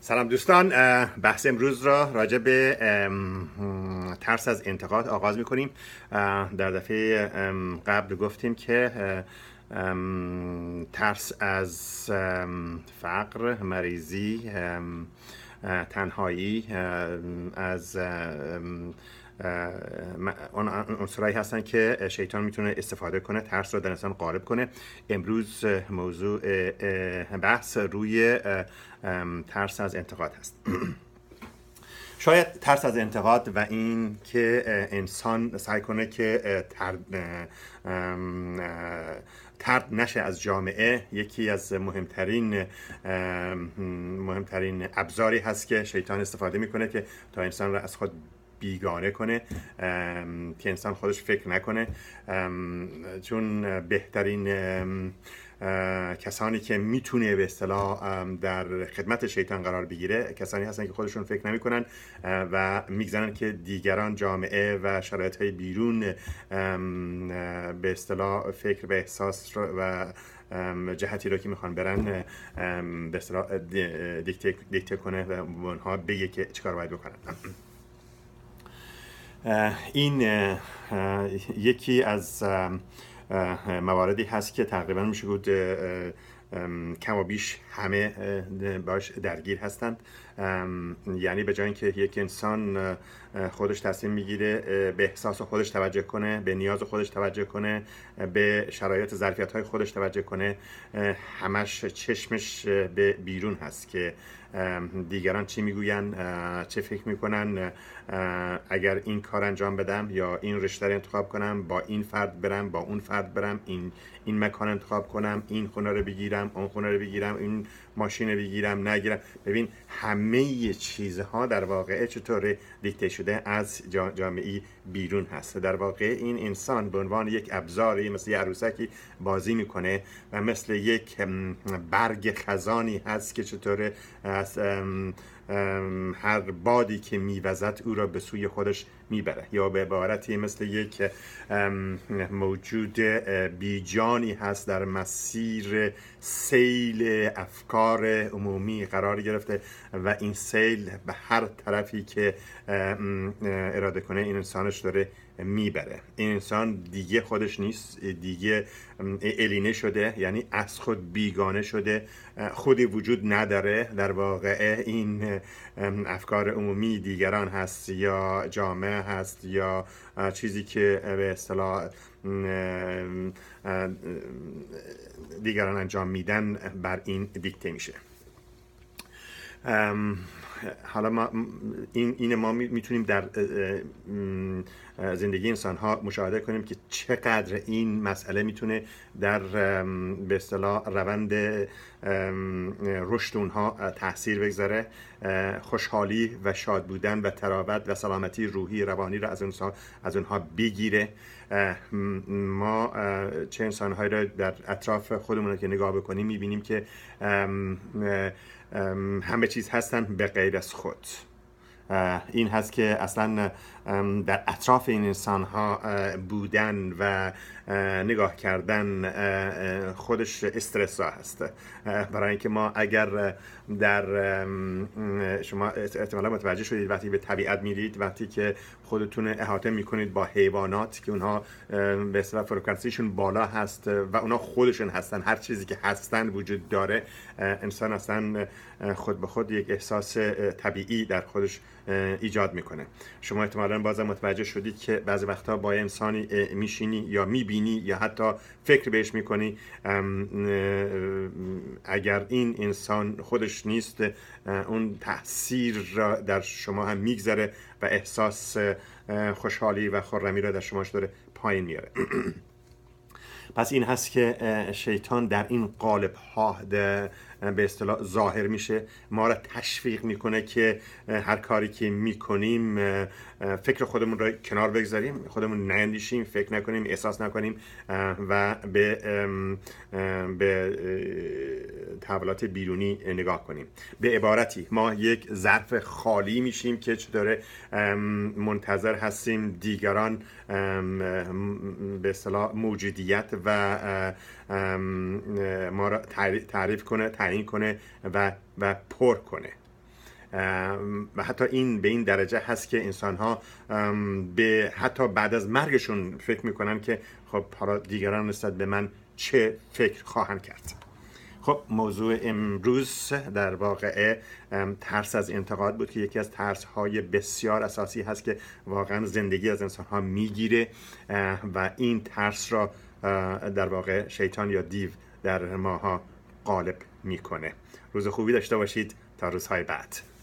سلام دوستان، بحث امروز را راجع به ترس از انتقاد آغاز میکنیم. در دفعه قبل گفتیم که ترس از فقر، مریضی، تنهایی، از اون عنصرهایی هستن که شیطان میتونه استفاده کنه ترس رو در انسان غالب کنه. امروز موضوع بحث روی ترس از انتقاد هست. شاید ترس از انتقاد و این که انسان سعی کنه که طرد نشه از جامعه یکی از مهمترین ابزاری هست که شیطان استفاده میکنه که تا انسان را از خود بیگانه کنه، که انسان خودش فکر نکنه، چون بهترین کسانی که میتونه به اصطلاح در خدمت شیطان قرار بگیره کسانی هستن که خودشون فکر نمیکنن و میگذارن که دیگران، جامعه و شرایط های بیرون به اصطلاح فکر و احساس و جهتی رو که میخوان برن به اصطلاح دیکته کنه و اونها بگه که چیکار باید بکنن. این یکی از مواردی هست که تقریبا میشه گفت کم و بیش همه باش درگیر هستند. یعنی به جای اینکه یک انسان خودش تصمیم میگیره به احساس خودش توجه کنه، به نیاز خودش توجه کنه، به شرایط ظرفیت های خودش توجه کنه، همش چشمش به بیرون هست که دیگران چی میگوین، چه فکر میکنن، اگر این کار انجام بدم یا این رشته رو انتخاب کنم، با این فرد برم، با اون فرد برم، این مکان انتخاب کنم، این خونه رو بگیرم، اون خونه رو بگیرم، این ماشین رو بگیرم، نگیرم. ببین همه چیزها در واقع چطور دیکته شده از جامعه بیرون هست. در واقع این انسان به عنوان یک ابزاری مثل یک عروسکی بازی میکنه و مثل یک برگ خزانی هست که چطور از هر بادی که میوزد او را به سوی خودش میبره، یا به عبارتی مثل یک موجود بیجانی هست در مسیر سیل افکار عمومی قرار گرفته و این سیل به هر طرفی که اراده کنه این انسانش داره میبره. این انسان دیگه خودش نیست، دیگه الینه شده، یعنی از خود بیگانه شده، خودی وجود نداره. در واقع این افکار عمومی دیگران هست یا جامعه هست یا چیزی که به اصطلاح دیگران انجام میدن بر این دیکته میشه. حالا ما میتونیم در زندگی انسان ها مشاهده کنیم که چقدر این مسئله میتونه در به اصطلاح روند رشد اونها تاثیر بگذاره. خوشحالی و شاد بودن و تراوت و سلامتی روحی روانی را از اونها بگیره. ما چه انسان‌هایی را در اطراف خودمون که نگاه بکنیم میبینیم که همه چیز هستن به غیر از خود. این هست که اصلا در اطراف این انسان ها بودن و نگاه کردن خودش استرس هست. برای اینکه ما اگر در شما احتمالا متوجه شدید وقتی به طبیعت میرید، وقتی که خودتون احاطه میکنید با حیوانات که اونها به اصطلاح فرکانسیشون بالا هست و اونها خودشون هستن، هر چیزی که هستن وجود داره، انسان اصلا خود به خود یک احساس طبیعی در خودش ایجاد میکنه. شما احتمالاً بازم متوجه شدید که بعضی وقتا با انسانی میشینی یا میبینی یا حتی فکر بهش میکنی، اگر این انسان خودش نیست اون تأثیر را در شما هم میگذاره و احساس خوشحالی و خرمی را در شماش داره پایین میاره. پس این هست که شیطان در این قالب ها به اصطلاح ظاهر میشه، ما را تشویق میکنه که هر کاری که میکنیم فکر خودمون را کنار بگذاریم، خودمون ناندیشیم، فکر نکنیم، احساس نکنیم و به تحولات بیرونی نگاه کنیم. به عبارتی ما یک ظرف خالی میشیم که چطوره منتظر هستیم دیگران به اصطلاح موجودیت و ما را تعریف کنه، تعیین کنه و پر کنه. و حتی این به این درجه هست که انسان ها به حتی بعد از مرگشون فکر میکنن که خب حالا دیگران نسبت به من چه فکر خواهند کرد. خب موضوع امروز در واقع ترس از انتقاد بود که یکی از ترس های بسیار اساسی هست که واقعا زندگی از انسان ها میگیره و این ترس را در واقع شیطان یا دیو در ماها غالب میکنه. روز خوبی داشته باشید تا روزهای بعد.